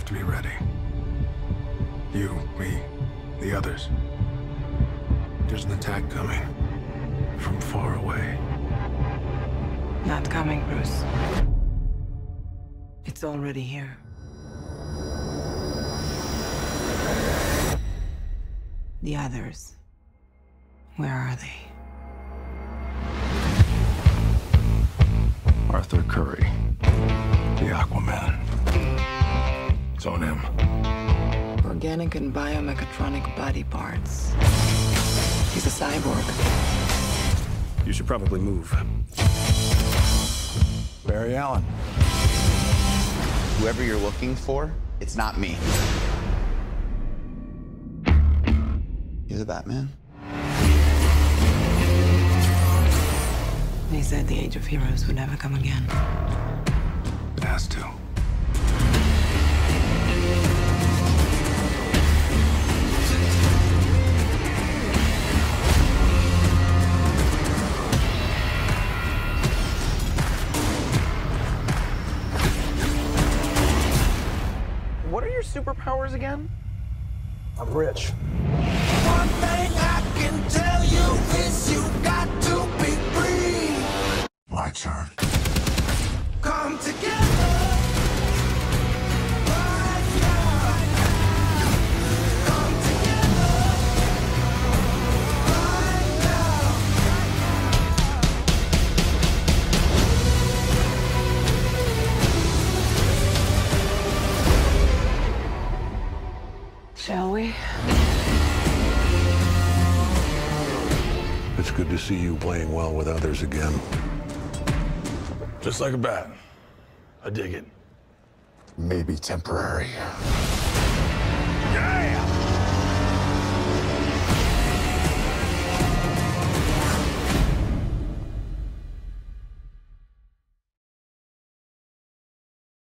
have to be ready. You, me, the others. There's an attack coming from far away. Not coming, Bruce. It's already here. The others. Where are they? Arthur Curry, the Aquaman. It's on him. Organic and biomechatronic body parts. He's a cyborg. You should probably move. Barry Allen. Whoever you're looking for, it's not me. You're the Batman? They said the Age of Heroes would never come again. It has to. What are your superpowers again? I'm rich. One thing I can tell you is you got to be free. My turn. Come together. Right now. Come together. Right now. Shall we? It's good to see you playing well with others again. Just like a bat. I dig it. Maybe temporary. Yeah!